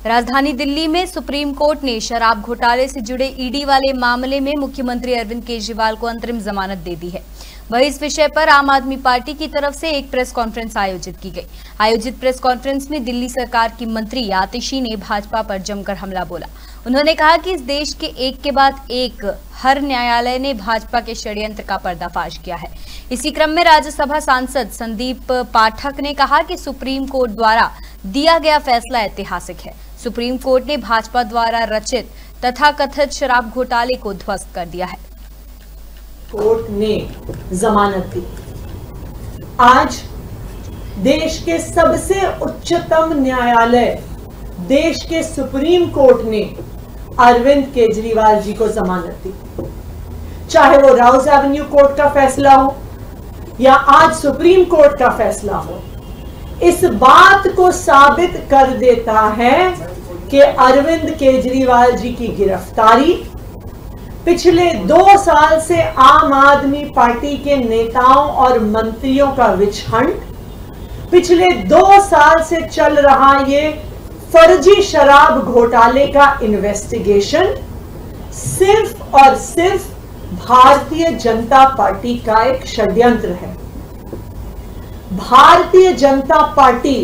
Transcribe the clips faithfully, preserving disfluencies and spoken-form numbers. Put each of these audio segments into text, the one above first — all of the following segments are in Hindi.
राजधानी दिल्ली में सुप्रीम कोर्ट ने शराब घोटाले से जुड़े ईडी वाले मामले में मुख्यमंत्री अरविंद केजरीवाल को अंतरिम जमानत दे दी है। वहीं इस विषय पर आम आदमी पार्टी की तरफ से एक प्रेस कॉन्फ्रेंस आयोजित की गई। आयोजित प्रेस कॉन्फ्रेंस में दिल्ली सरकार की मंत्री आतिशी ने भाजपा पर जमकर हमला बोला। उन्होंने कहा कि इस देश के एक के बाद एक हर न्यायालय ने भाजपा के षड्यंत्र का पर्दाफाश किया है। इसी क्रम में राज्यसभा सांसद संदीप पाठक ने कहा कि सुप्रीम कोर्ट द्वारा दिया गया फैसला ऐतिहासिक है। सुप्रीम कोर्ट ने भाजपा द्वारा रचित तथाकथित शराब घोटाले को ध्वस्त कर दिया है। कोर्ट ने जमानत दी। आज देश के सबसे उच्चतम न्यायालय, देश के सुप्रीम कोर्ट ने अरविंद केजरीवाल जी को जमानत दी। चाहे वो राउज एवेन्यू कोर्ट का फैसला हो या आज सुप्रीम कोर्ट का फैसला हो, इस बात को साबित कर देता है कि अरविंद केजरीवाल जी की गिरफ्तारी पिछले दो साल से आम आदमी पार्टी के नेताओं और मंत्रियों का विच हंट, पिछले दो साल से चल रहा ये फर्जी शराब घोटाले का इन्वेस्टिगेशन सिर्फ और सिर्फ भारतीय जनता पार्टी का एक षड्यंत्र है। भारतीय जनता पार्टी,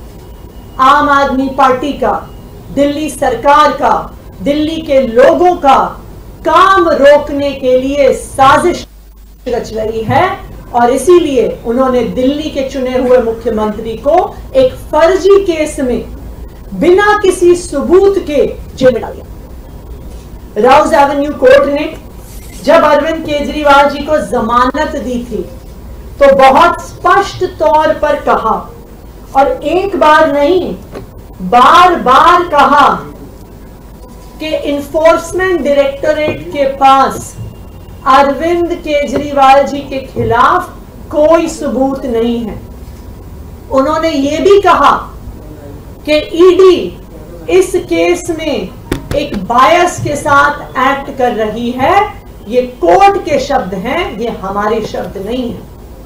आम आदमी पार्टी का, दिल्ली सरकार का, दिल्ली के लोगों का काम रोकने के लिए साजिश रच रही है और इसीलिए उन्होंने दिल्ली के चुने हुए मुख्यमंत्री को एक फर्जी केस में बिना किसी सबूत के जेल में डाल दिया। राउज एवेन्यू कोर्ट ने जब अरविंद केजरीवाल जी को जमानत दी थी तो बहुत स्पष्ट तौर पर कहा, और एक बार नहीं बार बार कहा कि इन्फोर्समेंट डायरेक्टोरेट के पास अरविंद केजरीवाल जी के खिलाफ कोई सबूत नहीं है। उन्होंने यह भी कहा कि ईडी इस केस में एक बायस के साथ एक्ट कर रही है। ये कोर्ट के शब्द हैं, ये हमारे शब्द नहीं हैं।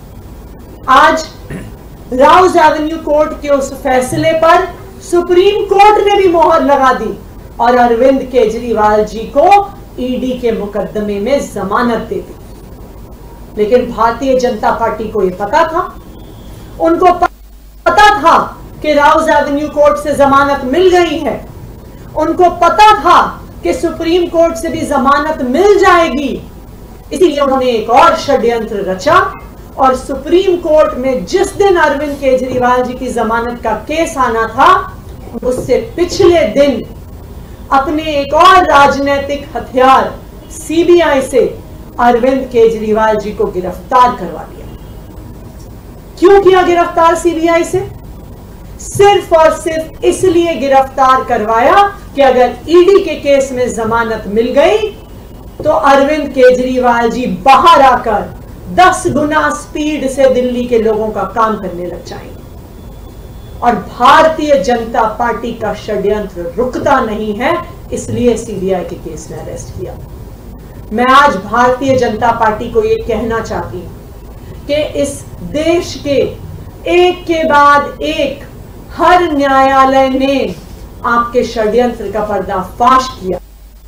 आज राउज एवेन्यू कोर्ट के उस फैसले पर सुप्रीम कोर्ट ने भी मोहर लगा दी और अरविंद केजरीवाल जी को ईडी के मुकदमे में जमानत दे दी। लेकिन भारतीय जनता पार्टी को यह पता था, उनको पता था कि राउज एवेन्यू कोर्ट से जमानत मिल गई है, उनको पता था कि सुप्रीम कोर्ट से भी जमानत मिल जाएगी। इसीलिए उन्होंने एक और षड्यंत्र रचा और सुप्रीम कोर्ट में जिस दिन अरविंद केजरीवाल जी की जमानत का केस आना था, उससे पिछले दिन अपने एक और राजनीतिक हथियार सीबीआई से अरविंद केजरीवाल जी को गिरफ्तार करवा दिया। क्यों किया गिरफ्तार सीबीआई से? सिर्फ और सिर्फ इसलिए गिरफ्तार करवाया कि अगर ईडी के केस में जमानत मिल गई तो अरविंद केजरीवाल जी बाहर आकर दस गुना स्पीड से दिल्ली के लोगों का काम करने लग जाएंगे। और भारतीय जनता पार्टी का षड्यंत्र रुकता नहीं है, इसलिए सीबीआई के केस में अरेस्ट किया। मैं आज भारतीय जनता पार्टी को यह कहना चाहती हूं कि इस देश के एक के बाद एक हर न्यायालय ने आपके षड्यंत्र का पर्दाफाश किया।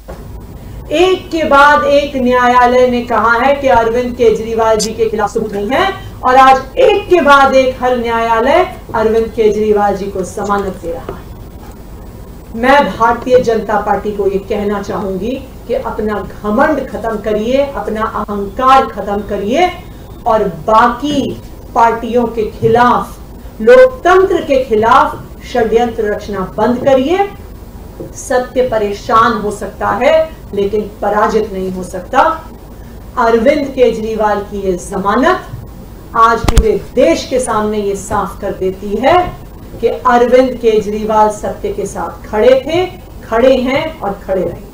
एक के बाद एक न्यायालय ने कहा है कि अरविंद केजरीवाल जी के खिलाफ सबूत नहीं है और आज एक के बाद एक हर न्यायालय अरविंद केजरीवाल जी को जमानत दे रहा है। मैं भारतीय जनता पार्टी को यह कहना चाहूंगी कि अपना घमंड खत्म करिए, अपना अहंकार खत्म करिए और बाकी पार्टियों के खिलाफ, लोकतंत्र के खिलाफ षड्यंत्र रचना बंद करिए। सत्य परेशान हो सकता है लेकिन पराजित नहीं हो सकता। अरविंद केजरीवाल की यह जमानत आज पूरे देश के सामने ये साफ कर देती है कि अरविंद केजरीवाल सत्य के साथ खड़े थे, खड़े हैं और खड़े रहेंगे।